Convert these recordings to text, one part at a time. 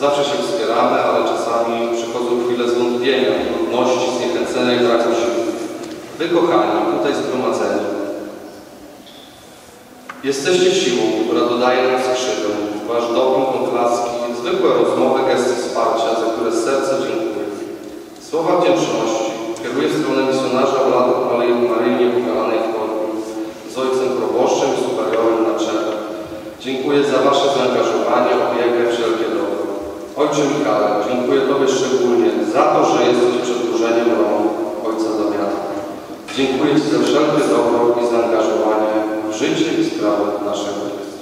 Zawsze się wspieramy, ale czasami przychodzą chwile zwątpienia, trudności, zniechęcenia i braku sił. Wy, kochani, tutaj zgromadzeni, jesteście siłą, która dodaje nam skrzydeł. Wasz doping, oklaski, zwykłe rozmowy, gesty wsparcia, za które z serca dziękuję. Słowa wdzięczności kieruję w stronę misjonarza Maryi Niepokalanej w Toruniu z ojcem proboszczem i superiorem na czele. Dziękuję za wasze zaangażowanie, opiekę, wszelkie dobro. Ojcze Michale, dziękuję Tobie szczególnie za to, że jesteś przedłużeniem rąk Ojca Damiana. Dziękuję Ci za wszelkie dobro i zaangażowanie w życie i sprawy naszego miejsca.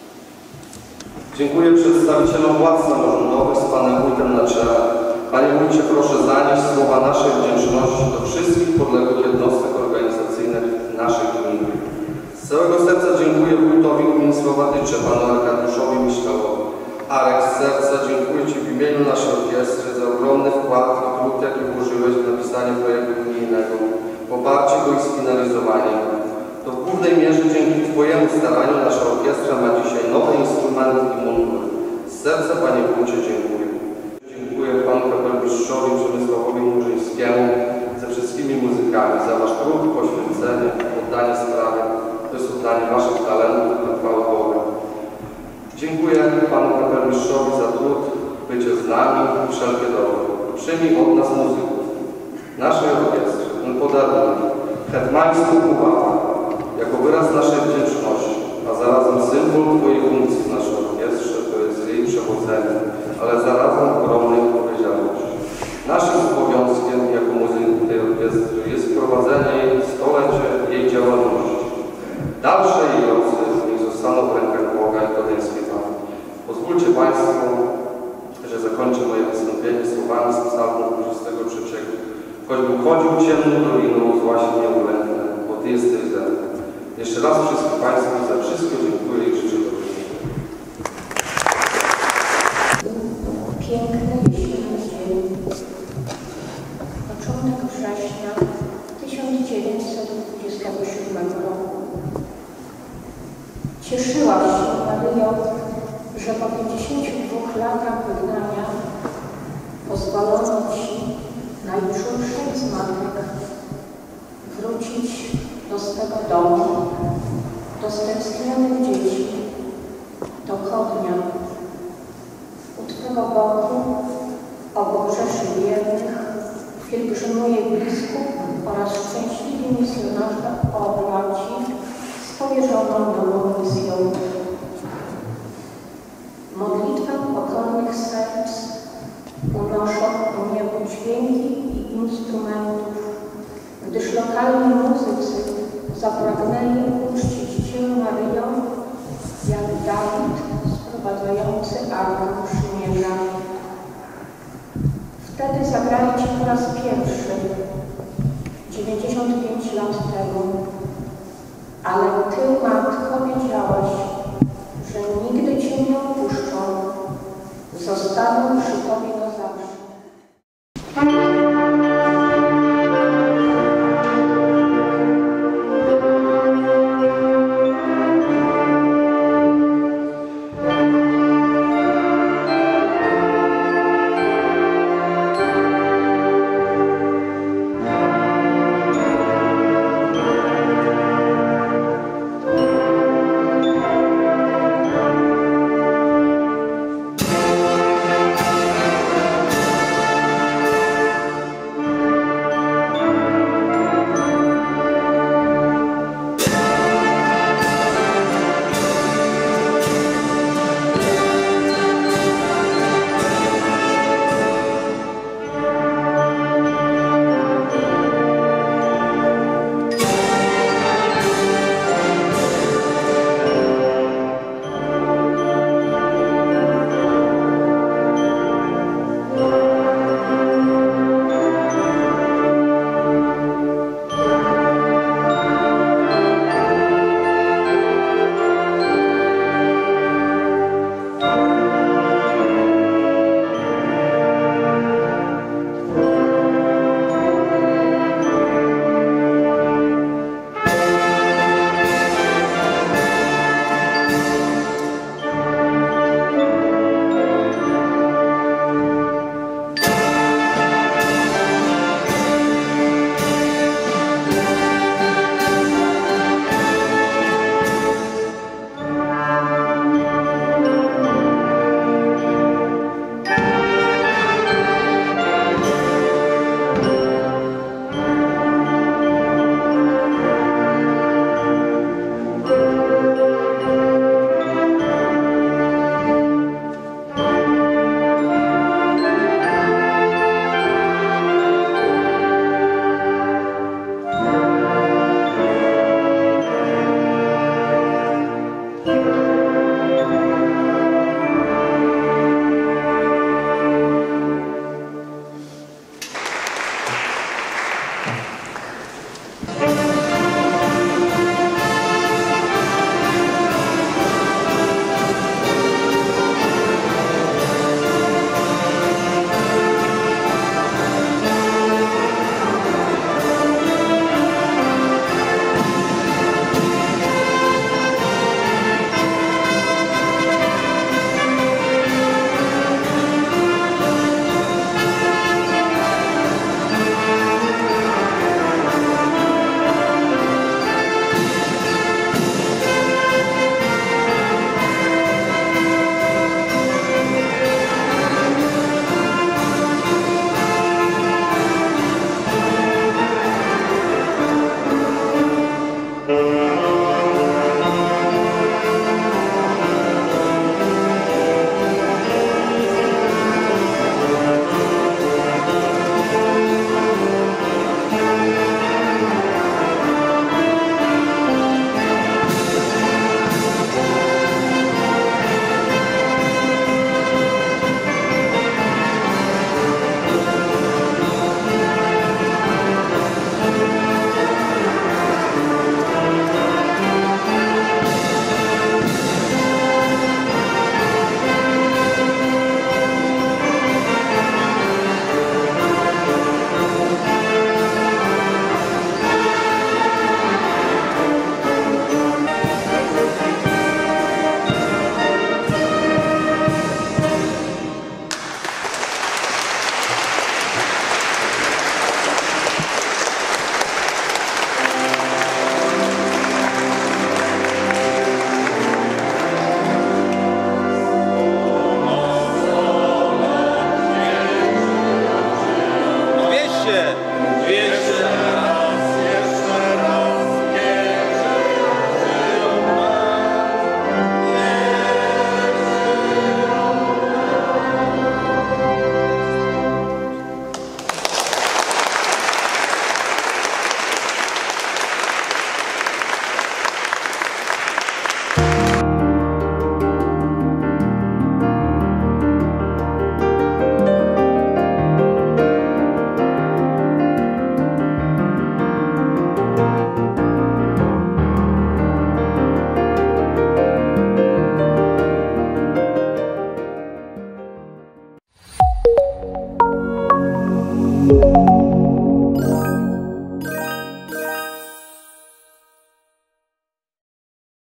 Dziękuję przedstawicielom władz samorządowych z Panem Wójtem na czele. Panie Wójcie, proszę zanieść słowa naszej wdzięczności do wszystkich podległych jednostek organizacyjnych naszej gminy. Z całego serca dziękuję wójtowi gminy Słowatycze, Panu Arkadiuszowi Miślałowi. Arek, z serca dziękuję Ci w imieniu naszej orkiestry za ogromny wkład i trud, jaki włożyłeś w napisanie projektu gminnego, poparcie go i sfinalizowanie. To w głównej mierze dzięki Twojemu staraniu nasza orkiestra ma dzisiaj nowe instrumenty i mundury. Z serca, Panie Wójcie, dziękuję. Dziękuję Panu Kapelmistrzowi Przemysławowi Murzyńskiemu ze wszystkimi muzykami za Wasz trud, poświęcenie, oddanie sprawy. To jest oddanie Waszych talentów na chwałę Boga. Dziękuję Panu Kapelmistrzowi za trud, bycie z nami i wszelkie dobro. Przyjmij od nas muzyków, naszej orkiestry, ten podarunek, hetmańską uwagę, jako wyraz naszej wdzięczności, a zarazem symbol Twojej funkcji w naszej orkiestrze, to jest jej przewodzenie, ale zarazem ogromnej odpowiedzialności. Naszym obowiązkiem jako muzyków tej orkiestry jest wprowadzenie jej w stolecie jej działalności. Dalsze jej losy niech zostaną w rękach Boga i podejmie Pana. Pozwólcie Państwo, że zakończę moje wystąpienie słowami z Psalmu 23. Choćbym chodził ciemną doliną, zła się nie ulęknę, bo Ty jesteś ze mną. Jeszcze raz wszystkim Państwu za wszystko dziękuję i życzę dobrego. Piękny jesienny dzień. Początek września 1927 roku. Cieszyłam się, Maryjo, że po 52 latach wygnania pozwolono Ci, najczulszej z matek, wrócić do swego domu, do stęsknionych dzieci, do Chodnia. U Twego boku, obok rzeszy wiernych, pielgrzymuje biskup oraz szczęśliwi misjonarze oblaci z powierzoną nową misją. Modlitwę pokornych serc unoszą u niebo dźwięki i instrumentów, gdyż lokalni muzycy zapragnęli uczcić Cię, Maryjo, jak Dawid sprowadzający arkę przymierza. Wtedy zagrali Ci po raz pierwszy, 95 lat temu, ale Ty, Matko, wiedziałaś, że nigdy Cię nie opuszczą, zostaną przy Tobie